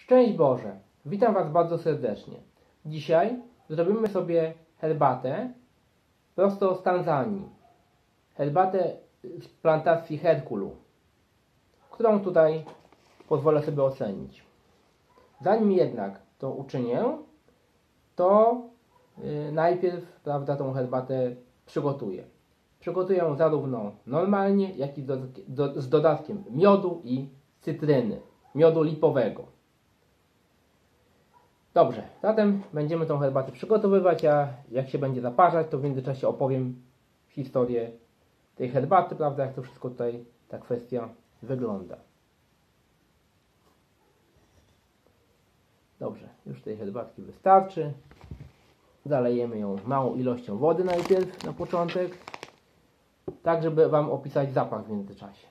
Szczęść Boże! Witam Was bardzo serdecznie. Dzisiaj zrobimy sobie herbatę prosto z Tanzanii. Herbatę z plantacji Herkulu, którą tutaj pozwolę sobie ocenić. Zanim jednak to uczynię, to najpierw, tą herbatę przygotuję. Przygotuję ją zarówno normalnie, jak i z dodatkiem miodu i cytryny, miodu lipowego. Dobrze, zatem będziemy tą herbatę przygotowywać, a jak się będzie zaparzać, to w międzyczasie opowiem historię tej herbaty, jak to wszystko tutaj, ta kwestia wygląda. Dobrze, już tej herbatki wystarczy. Zalejemy ją małą ilością wody najpierw, na początek, tak żeby Wam opisać zapach w międzyczasie.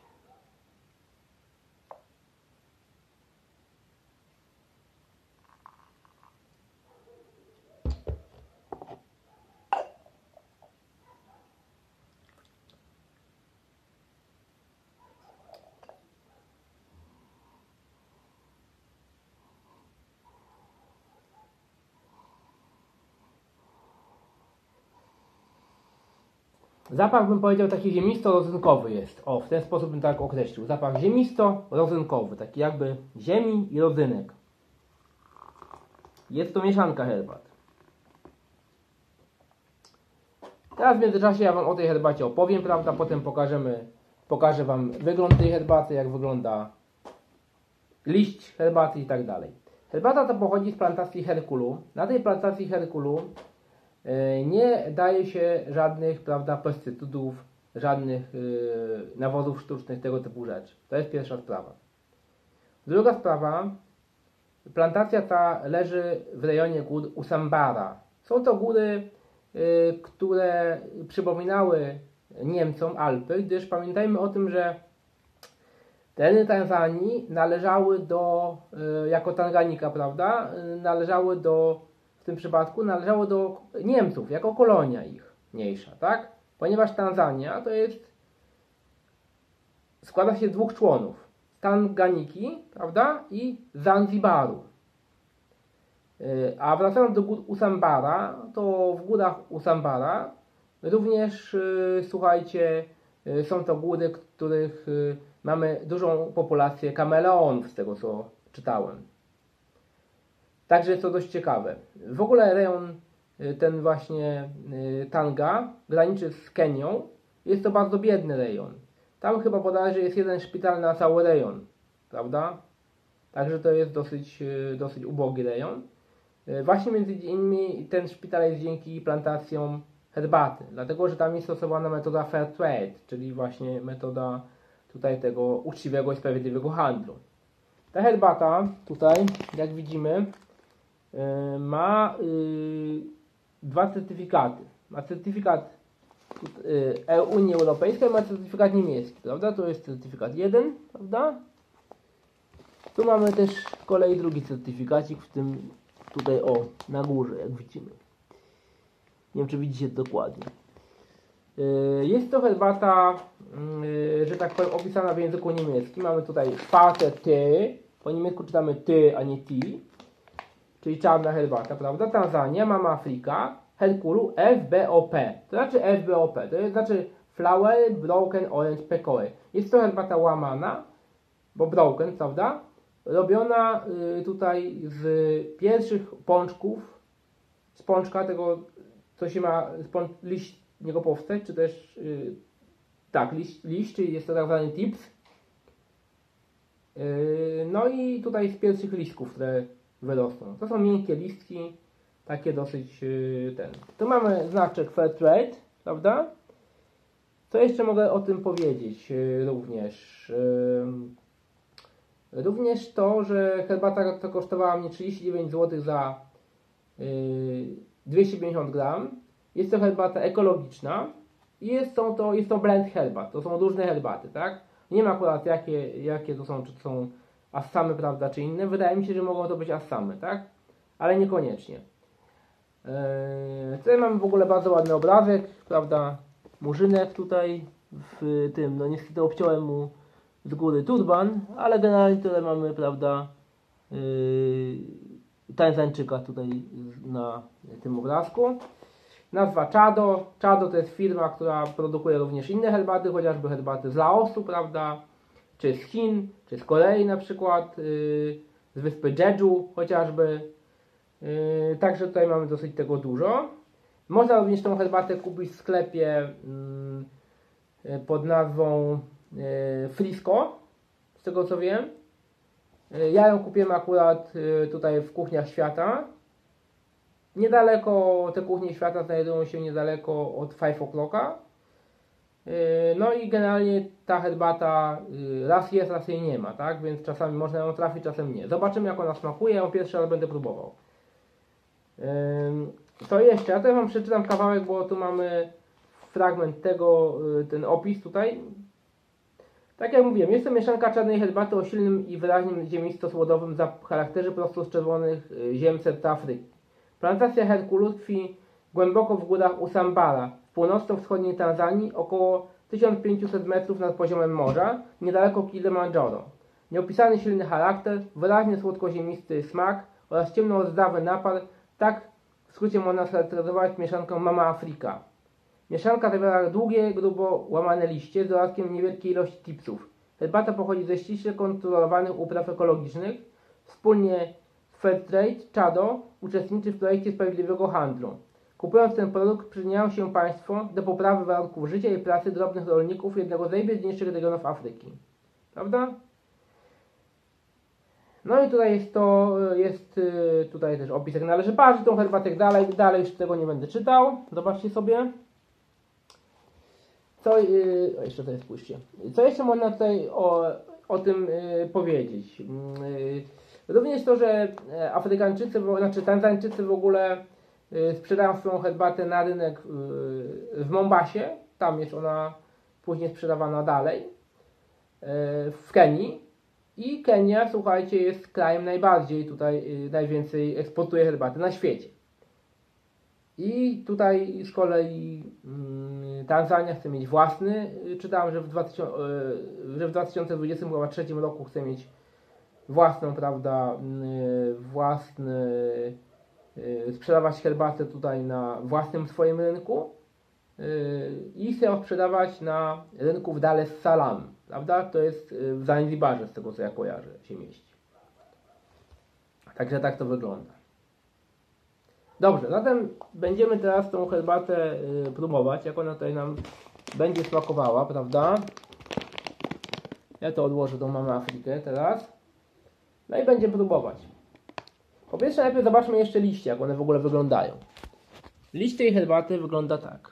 Zapach, bym powiedział, taki ziemisto-rodzynkowy jest. O, w ten sposób bym tak określił. Zapach ziemisto-rodzynkowy, taki jakby ziemi i rodzynek. Jest to mieszanka herbat. Teraz w międzyczasie ja Wam o tej herbacie opowiem, potem pokażę Wam wygląd tej herbaty, jak wygląda liść herbaty i tak dalej. Herbata ta pochodzi z plantacji Herkulu. Na tej plantacji Herkulu nie daje się żadnych, pestycydów, żadnych nawozów sztucznych, tego typu rzeczy. To jest pierwsza sprawa. Druga sprawa, plantacja ta leży w rejonie gór Usambara. Są to góry, które przypominały Niemcom Alpy, gdyż pamiętajmy o tym, że tereny Tanzanii należały jako Tanganika, należały w tym przypadku należało do Niemców, jako kolonia ich mniejsza, tak? Ponieważ Tanzania składa się z dwóch członów. Tanganiki, i Zanzibaru. A wracając do gór Usambara, to w górach Usambara również, słuchajcie, są to góry, w których mamy dużą populację kameleonów, z tego co czytałem. Także jest to dość ciekawe. W ogóle rejon ten właśnie Tanga graniczy z Kenią. Jest to bardzo biedny rejon. Tam chyba bodajże jest jeden szpital na cały rejon, Także to jest dosyć ubogi rejon. Właśnie między innymi ten szpital jest dzięki plantacjom herbaty, dlatego że tam jest stosowana metoda fair trade, czyli właśnie metoda tutaj tego uczciwego i sprawiedliwego handlu. Ta herbata tutaj, jak widzimy, ma dwa certyfikaty. Ma certyfikat Unii Europejskiej, ma certyfikat niemiecki, To jest certyfikat 1, Tu mamy też z kolei drugi certyfikacik, w tym tutaj na górze, jak widzimy. Nie wiem, czy widzicie dokładnie. Jest to herbata, że tak powiem, opisana w języku niemieckim. Mamy tutaj Schwarze Tee, po niemiecku czytamy ty, a nie ti, czyli czarna herbata, Tanzania, Mama Afrika, Herkulu, FBOP. To znaczy FBOP, to znaczy Flower Broken Orange Pekoe. Jest to herbata łamana, bo broken, robiona tutaj z pierwszych pączków, z pączka tego, co się ma liść niego powstać, czy też liść, czyli jest to tak zwany tips. No i tutaj z pierwszych listków, które wyrosną. To są miękkie listki, takie dosyć Tu mamy znaczek Fair Trade, Co jeszcze mogę o tym powiedzieć również? Również to, że herbata ta kosztowała mnie 39 zł za 250 gram. Jest to herbata ekologiczna i jest to blend herbat. To są różne herbaty, Nie ma akurat jakie to są, czy to są assamy, czy inne. Wydaje mi się, że mogą to być assamy, Ale niekoniecznie. Tutaj mamy w ogóle bardzo ładny obrazek, murzynek tutaj w tym, niestety obciąłem mu z góry turban, ale generalnie tutaj mamy, Tanzańczyka tutaj na tym obrazku. Nazwa Chado. Chado to jest firma, która produkuje również inne herbaty, chociażby herbaty z Laosu, prawda? Czy z Chin, czy z Korei na przykład, z wyspy Jeju chociażby. Także tutaj mamy dosyć tego dużo. Można również tą herbatę kupić w sklepie pod nazwą Frisco, z tego co wiem. Ja ją kupiłem akurat tutaj w Kuchniach Świata. Niedaleko, te Kuchnie Świata znajdują się niedaleko od 5 o'clocka. No i generalnie ta herbata raz jest, raz jej nie ma, tak? Więc czasami można ją trafić, czasem nie. Zobaczymy jak ona smakuje, ja ją pierwszy raz będę próbował. Co jeszcze? Ja tutaj wam przeczytam kawałek, bo tu mamy fragment tego, ten opis tutaj. Tak jak mówiłem, jest to mieszanka czarnej herbaty o silnym i wyraźnym ziemisto-słodowym charakterze prosto z czerwonych ziem serca Afryki. Plantacja Herkulu tkwi głęboko w górach Usambara, w północno-wschodniej Tanzanii, około 1500 metrów nad poziomem morza, niedaleko Kilimandżaro. Nieopisany silny charakter, wyraźnie słodkoziemisty smak oraz ciemno-rdzawy napar, tak w skrócie można scharakteryzować mieszankę Mama Afrika. Mieszanka zawiera długie, grubo łamane liście z dodatkiem niewielkiej ilości tipsów. Herbata pochodzi ze ściśle kontrolowanych upraw ekologicznych. Wspólnie z Fairtrade Chado uczestniczy w projekcie sprawiedliwego handlu. Kupując ten produkt przyczyniają się Państwo do poprawy warunków życia i pracy drobnych rolników jednego z najbiedniejszych regionów Afryki. Prawda? No i tutaj jest tutaj też opis, jak należy parzyć tą herbatę dalej już tego nie będę czytał. Zobaczcie sobie. Jeszcze tutaj spójrzcie. Co jeszcze można tutaj o tym powiedzieć? Również to, że Afrykańczycy, znaczy Tanzańczycy w ogóle sprzedają swoją herbatę na rynek w Mombasie. Tam jest ona później sprzedawana dalej. W Kenii. I Kenia, słuchajcie, jest krajem najwięcej eksportuje herbaty na świecie. I tutaj z kolei Tanzania chce mieć własny, czytałem, że w 2023 roku chce mieć własną, prawda, sprzedawać herbatę tutaj na własnym swoim rynku i chce ją sprzedawać na rynku w Dar es Salaam, prawda, to jest w Zanzibarze, z tego co ja kojarzę, się mieści. Także tak to wygląda. Dobrze, zatem będziemy teraz tą herbatę próbować, jak ona tutaj nam będzie smakowała, prawda? Ja to odłożę, tą Mamę Afrykę teraz. No i będziemy próbować. Po pierwsze najpierw zobaczmy jeszcze liście, jak one w ogóle wyglądają. Liść tej herbaty wygląda tak.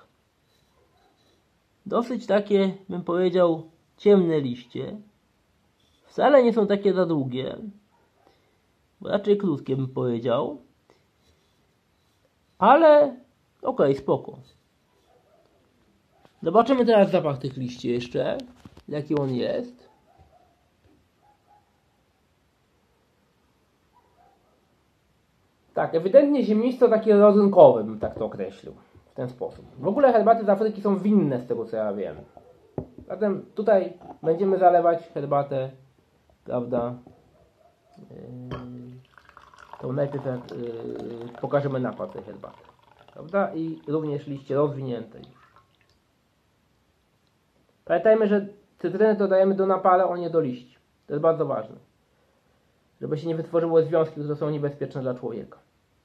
Dosyć takie, bym powiedział, ciemne liście. Wcale nie są takie za długie. Raczej krótkie, bym powiedział. Ale okej, spoko. Zobaczymy teraz zapach tych liści jeszcze. Jaki on jest. Tak, ewidentnie ziemisto takie rodzynkowe, bym tak to określił. W ten sposób. W ogóle herbaty z Afryki są winne, z tego co ja wiem. Zatem tutaj będziemy zalewać herbatę, prawda? To najpierw pokażemy napad tej herbaty, prawda? I również liście rozwinięte już. Pamiętajmy, że cytrynę dodajemy do naparu, a nie do liści. To jest bardzo ważne. Żeby się nie wytworzyły związki, które są niebezpieczne dla człowieka.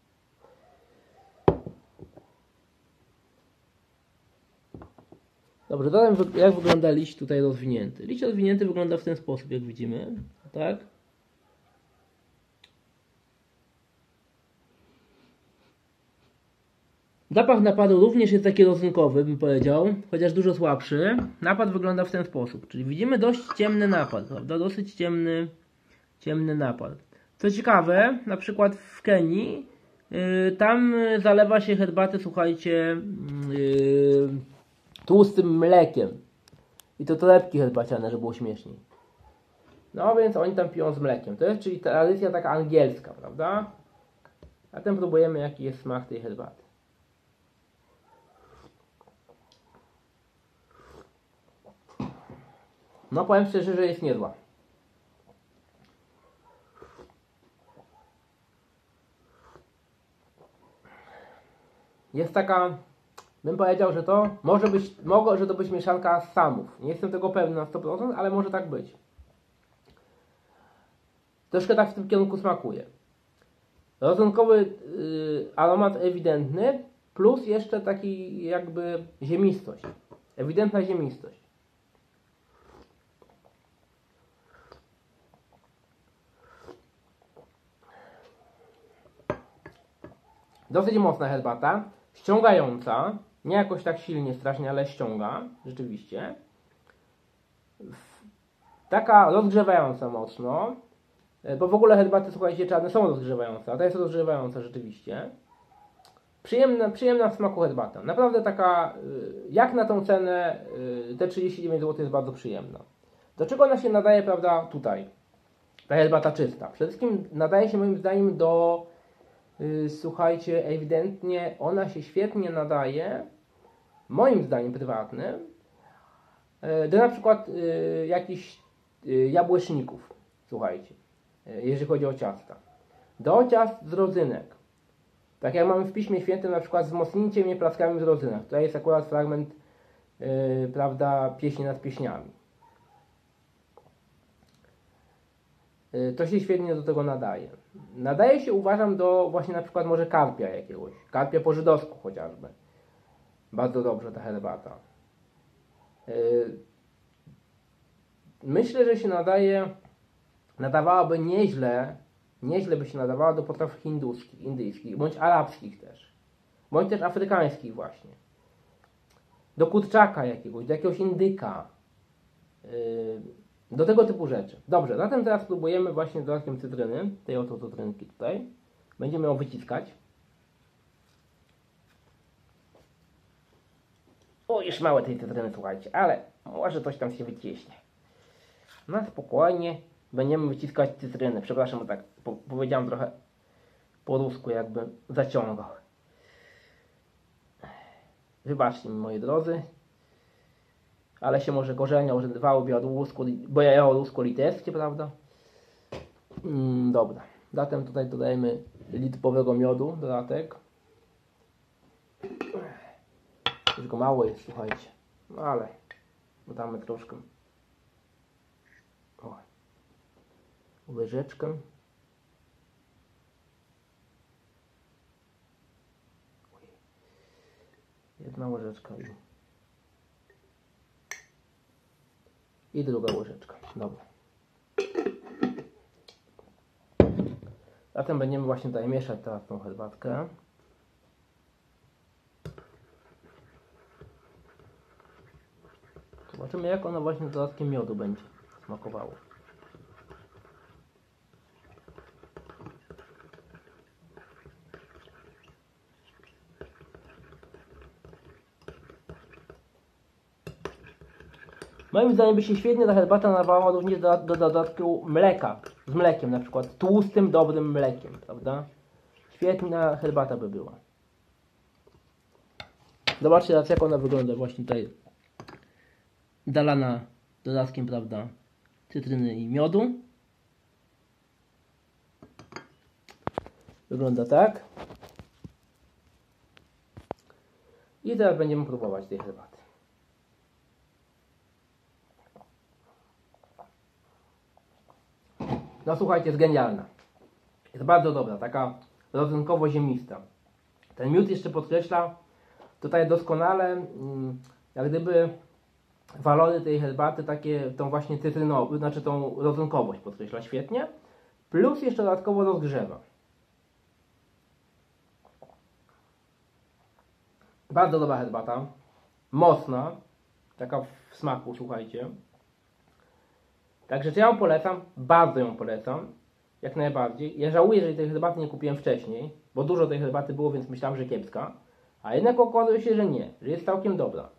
Dobrze, zatem jak wygląda liść tutaj rozwinięty? Liść rozwinięty wygląda w ten sposób, jak widzimy. Tak? Zapach napadu również jest taki rodzynkowy, bym powiedział, chociaż dużo słabszy. Napad wygląda w ten sposób, czyli widzimy dość ciemny napad, prawda? Dosyć ciemny napad. Co ciekawe, na przykład w Kenii, tam zalewa się herbatę, słuchajcie, tłustym mlekiem. I to torebki herbaciane, żeby było śmieszniej. No więc oni tam piją z mlekiem. To jest czyli tradycja taka angielska, prawda? A tym próbujemy, jaki jest smak tej herbaty. No powiem szczerze, że jest niezła. jest taka, bym powiedział, że to że to być mieszanka z samów. Nie jestem tego pewny na 100%, ale może tak być. Troszkę tak w tym kierunku smakuje. Rodzynkowy aromat ewidentny, plus jeszcze taki jakby ziemistość. Ewidentna ziemistość. Dosyć mocna herbata, ściągająca, nie jakoś tak silnie, strasznie, ale ściąga, rzeczywiście. Taka rozgrzewająca mocno, bo w ogóle herbaty, słuchajcie, czarne są rozgrzewające, a ta jest rozgrzewająca rzeczywiście. Przyjemna w smaku herbata. Naprawdę taka, jak na tą cenę, te 39 zł jest bardzo przyjemna. Do czego ona się nadaje, prawda, tutaj? Ta herbata czysta. Przede wszystkim nadaje się moim zdaniem do, słuchajcie, ewidentnie ona się świetnie nadaje, moim zdaniem prywatnym, do na przykład jakichś jabłeczników, słuchajcie, jeżeli chodzi o ciasta. Do ciast z rodzynek. Tak jak mamy w Piśmie Świętym, na przykład wzmocnijcie mnie plackami z rodzynek. Tutaj jest akurat fragment, prawda, pieśni nad pieśniami. To się świetnie do tego nadaje. Nadaje się, uważam, do właśnie na przykład może karpia jakiegoś. Karpia po żydowsku chociażby. Bardzo dobrze ta herbata. Myślę, że się nadawałaby nieźle by się nadawała do potraw hinduskich, indyjskich, bądź arabskich też. Bądź też afrykańskich właśnie. Do kurczaka jakiegoś, do jakiegoś indyka. Do tego typu rzeczy. Dobrze, zatem teraz spróbujemy właśnie dodatkiem cytryny, tej oto cytrynki tutaj. Będziemy ją wyciskać. O, już małe tej cytryny, słuchajcie, ale może coś tam się wyciśnie. No spokojnie będziemy wyciskać cytryny. Przepraszam, bo tak powiedziałem trochę po rusku, jakby zaciągał. Wybaczcie mi, moi drodzy. Ale się może korzenia używałyby od łusku, bo ja o łusku litewskie, prawda? Dobra. Zatem tutaj dodajemy litrowego miodu, dodatek. Już go mało jest, słuchajcie. No ale dodamy troszkę. O. Łyżeczkę. Jedna łyżeczka i druga łyżeczka. Dobra. Zatem będziemy właśnie tutaj mieszać teraz tą herbatkę. Zobaczymy, jak ona właśnie z dodatkiem miodu będzie smakowało. Moim zdaniem by się świetnie ta herbata nadawała również do dodatku mleka. Z mlekiem na przykład. Tłustym, dobrym mlekiem, prawda? Świetna herbata by była. Zobaczcie teraz, jak ona wygląda właśnie tutaj. Dalana dodatkiem, prawda, cytryny i miodu. Wygląda tak. I teraz będziemy próbować tej herbaty. No słuchajcie, jest genialna. Jest bardzo dobra, taka rodzynkowo-ziemista. Ten miód jeszcze podkreśla tutaj doskonale, jak gdyby walory tej herbaty, takie tą właśnie cytrynową, znaczy tą rodzynkowość podkreśla świetnie. Plus jeszcze dodatkowo rozgrzewa. Bardzo dobra herbata. Mocna. Taka w smaku, słuchajcie. Także czy ja ją polecam? Bardzo ją polecam. Jak najbardziej. Ja żałuję, że tej herbaty nie kupiłem wcześniej, bo dużo tej herbaty było, więc myślałem, że kiepska. A jednak okazuje się, że nie. Że jest całkiem dobra.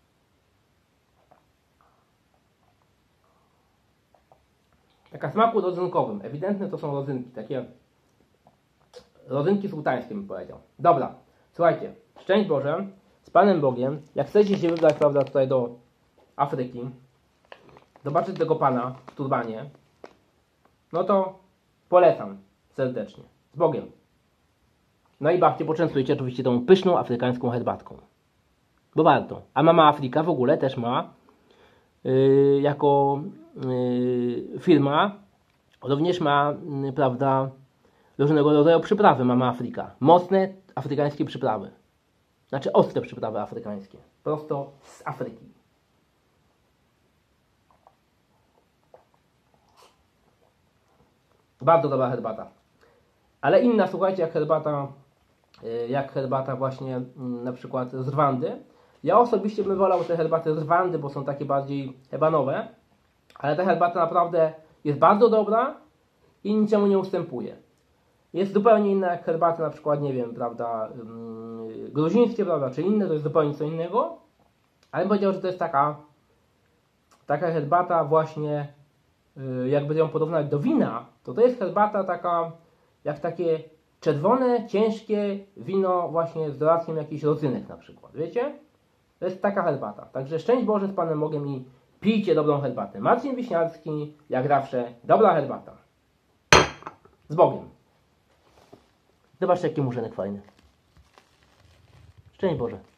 Taka smaku rodzynkowym. Ewidentnie to są rodzynki. Takie rodzynki sułtańskie, bym powiedział. Dobra. Słuchajcie. Szczęść Boże. Z Panem Bogiem. Jak chcecie się wybrać, prawda, tutaj do Afryki, zobaczyć tego Pana w turbanie, no to polecam serdecznie. Z Bogiem. No i babcie poczęstujcie oczywiście tą pyszną afrykańską herbatką. Bo warto. A Mama Afryka w ogóle też ma jako firma również ma, prawda, różnego rodzaju przyprawy Mama Afryka. Mocne afrykańskie przyprawy. Znaczy ostre przyprawy afrykańskie. Prosto z Afryki. Bardzo dobra herbata. Ale inna, słuchajcie, jak herbata właśnie na przykład z Rwandy. Ja osobiście bym wolał te herbaty z Rwandy, bo są takie bardziej hebanowe. Ale ta herbata naprawdę jest bardzo dobra i niczemu nie ustępuje. Jest zupełnie inna jak herbaty na przykład, nie wiem, prawda, gruzińskie, prawda, czy inne, to jest zupełnie co innego. Ale bym powiedział, że to jest taka herbata właśnie, jakby ją porównać do wina, to jest herbata taka, jak takie czerwone, ciężkie wino właśnie z dodatkiem jakichś rodzynek na przykład, wiecie? To jest taka herbata. Także szczęść Boże z Panem Bogiem i pijcie dobrą herbatę. Marcin Wiśniarski, jak zawsze, dobra herbata. Z Bogiem. Zobaczcie, jaki murzynek fajny. Szczęść Boże.